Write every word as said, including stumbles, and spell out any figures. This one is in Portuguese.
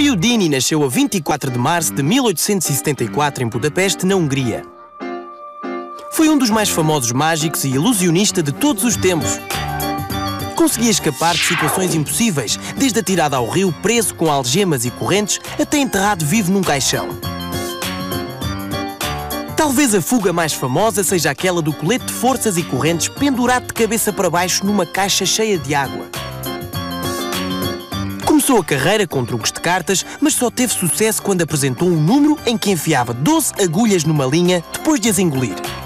Houdini nasceu a vinte e quatro de março de mil oitocentos e setenta e quatro em Budapeste, na Hungria. Foi um dos mais famosos mágicos e ilusionista de todos os tempos. Conseguia escapar de situações impossíveis, desde atirado ao rio, preso com algemas e correntes, até enterrado vivo num caixão. Talvez a fuga mais famosa seja aquela do colete de forças e correntes pendurado de cabeça para baixo numa caixa cheia de água. Começou a carreira com truques de cartas, mas só teve sucesso quando apresentou um número em que enfiava doze agulhas numa linha depois de as engolir.